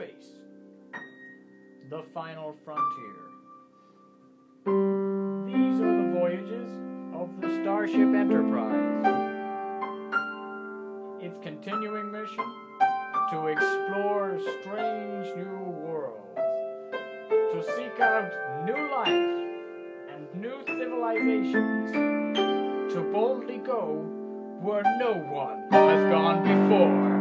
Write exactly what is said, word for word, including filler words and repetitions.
space. The final frontier. These are the voyages of the Starship Enterprise. Its continuing mission to explore strange new worlds, to seek out new life and new civilizations, to boldly go where no one has gone before.